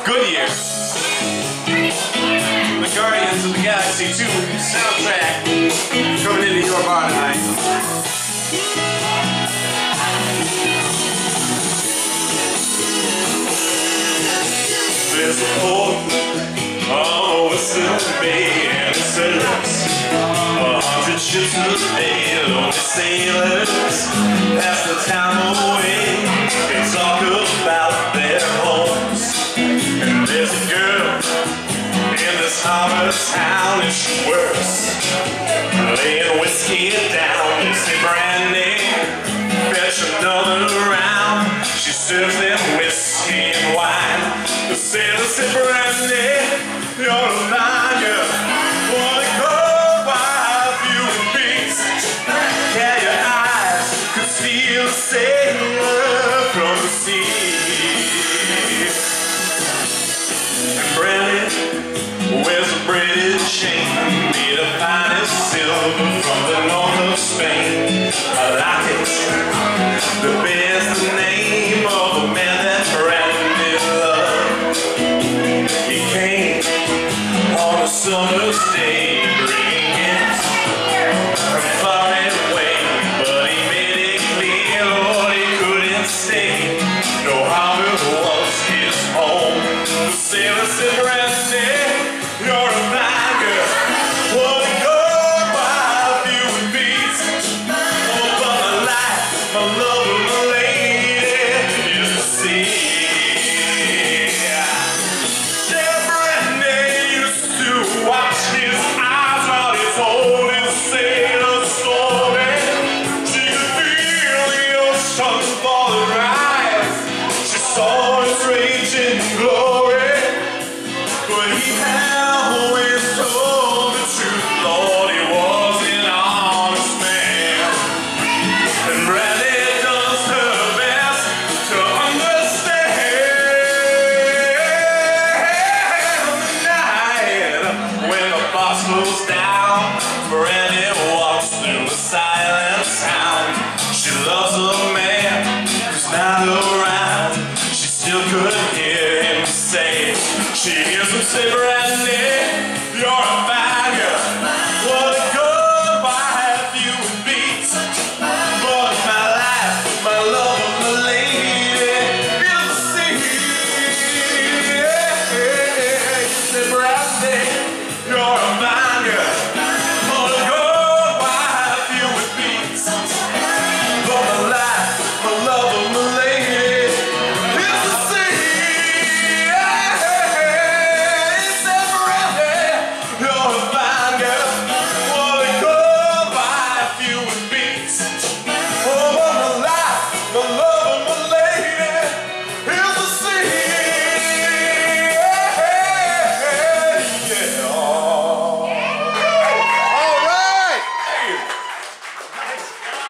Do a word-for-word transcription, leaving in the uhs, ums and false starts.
Goodyear. The Guardians of the Galaxy two soundtrack coming into your bar tonight. There's a port on Western Bay and it serves a hundred ships a day. Lonely sailors pass the time away. They talk about their homes. And there's a girl in this harbor town and she works laying whiskey down. You say brandy, fetch another round. She serves them whiskey and wine. The sailor said, brandy, you're a fine girl. Wanna go wild, you and beats. Yeah, your eyes could steal a sailor from the sea. And brandy wears a braided chain made of finest silver from the north of Spain. I like it. The bears the name of a man that Brandy loved. He came on a summer's day, bringing gifts from far and away, but he made it clear, Lord, he couldn't stay. No harbor was his home. The sailor said, Brandy, you're a fine girl. Wanna go wild, you and beats. Oh, but my life, my love, my lady is the sea. Yeah, Brandy used to watch his eyes while he told his sailor story. She could feel the ocean for the rise. She saw his raging glory. But he always told the truth, Lord, he was an honest man. And Brandy does her best to understand. The night when the boss goes down, Brandy walks through the silent sound. She loves a man who's not around. She still couldn't hear him say. She hears him say, Brandy,